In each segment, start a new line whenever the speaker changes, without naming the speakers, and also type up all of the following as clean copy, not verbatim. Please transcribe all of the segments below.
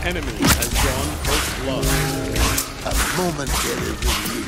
enemy has drawn first blood.
A momentary relief.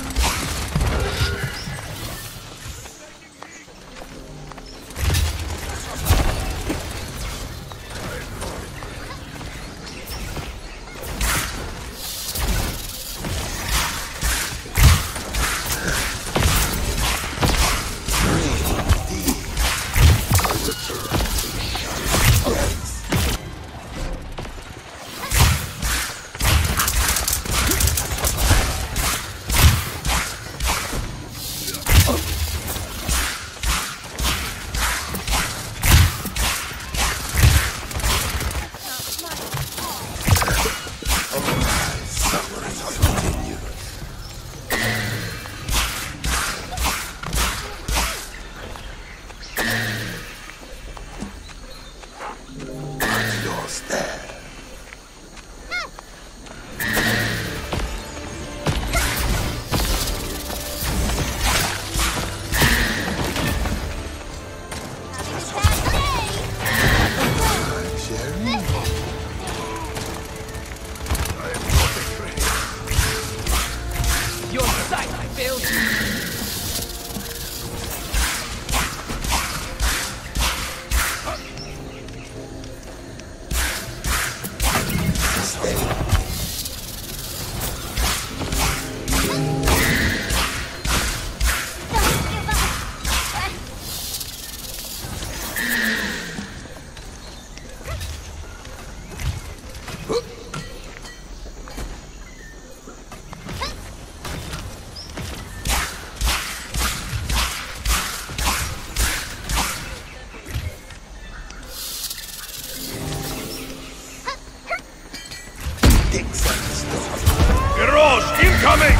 Mirage incoming!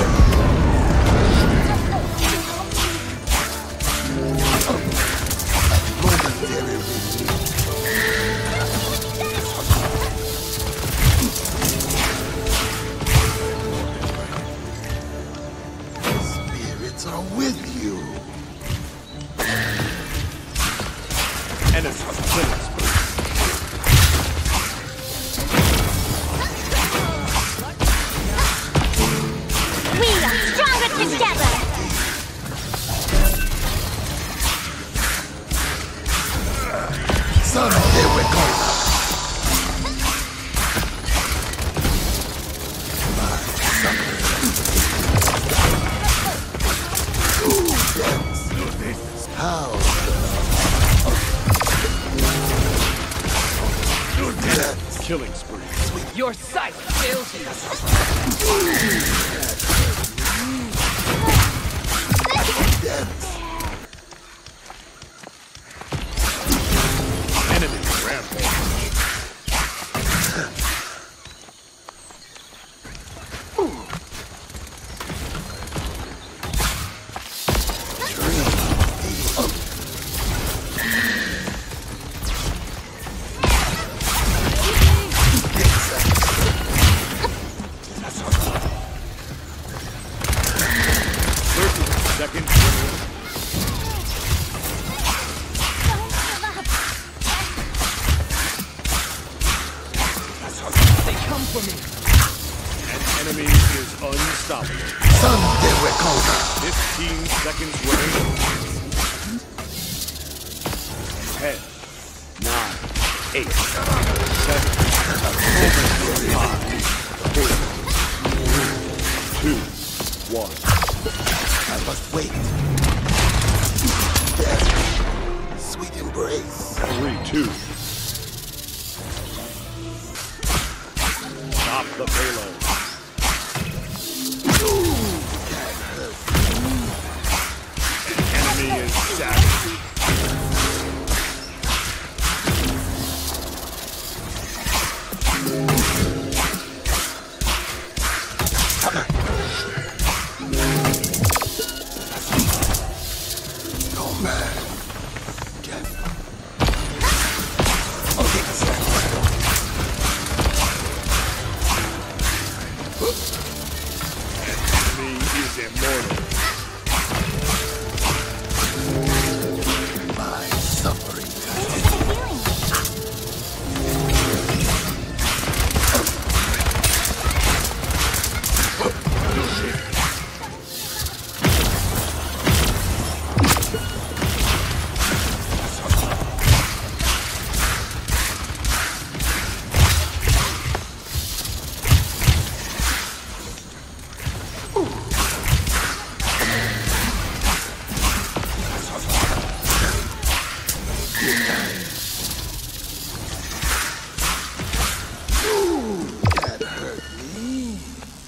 Spirits are with you.
Enemy killing spree.
We are stronger together!
Someday we're gonna. How?
Killing spree.
Your sight fails you.
Enemy rampage. Second
They come for me.
An enemy is unstoppable.
Someday we're gonna.
15 seconds remaining. 10, 9, 8, 7, 5, 4, 2, 1.
I must wait. Death. Sweet embrace.
3, 2. Stop the payload. An enemy is savage.
Oh man. Get.
Enemy is immortal.
My suffering. That hurt me.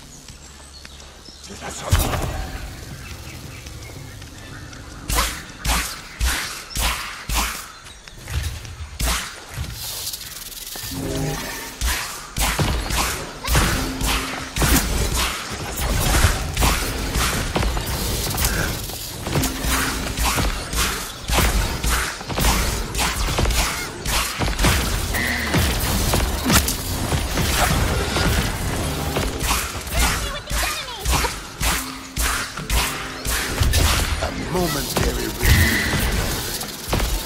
Momentary relief.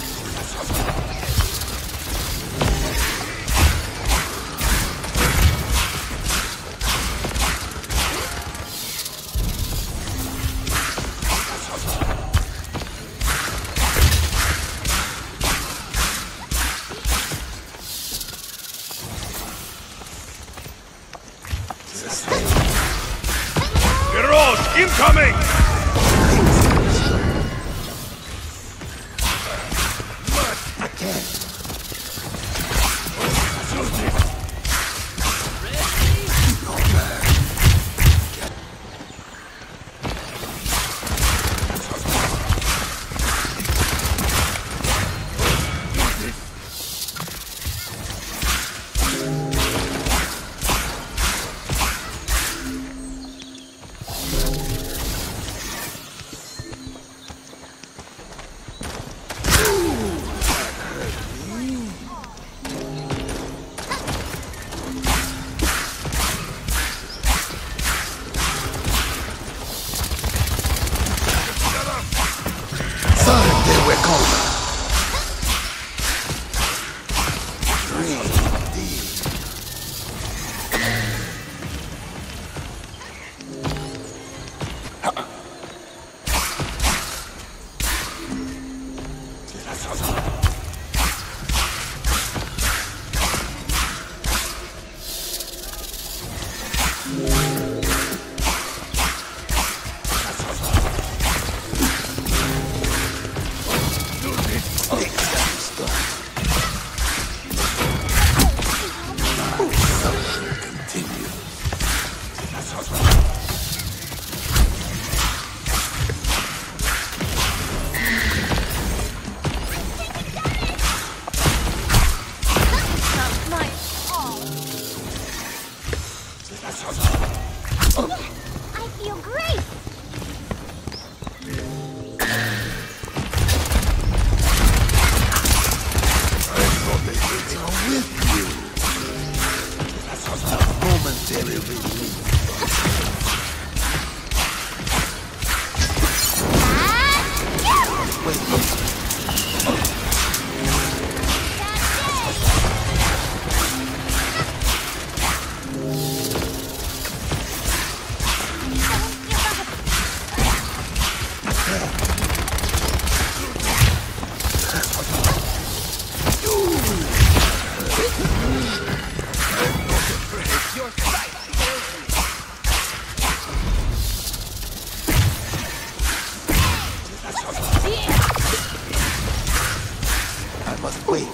Heroes incoming!
I feel great!
Momentary relief.
Your sight fails you.
I must wait.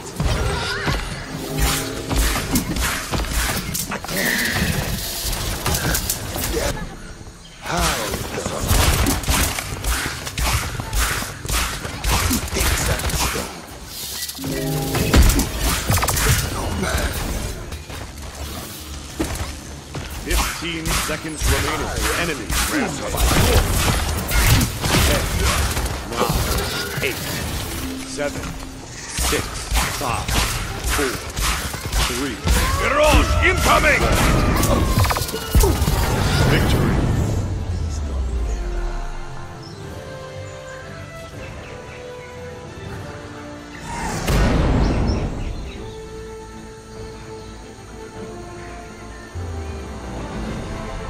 I can't. Yeah. How? Exact stone. Oh man.
15 seconds remaining. Enemy ransom. 10, 9, 8, 7, 6, 5, 4, 3. Heroes incoming! Victory.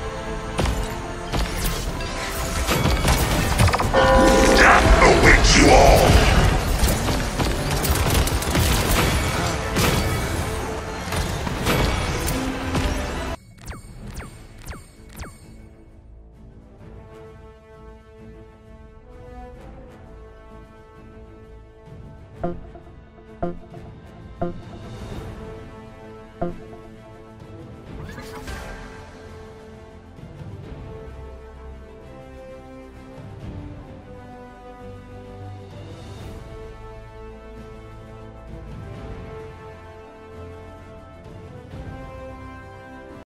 Death awaits you all!
you.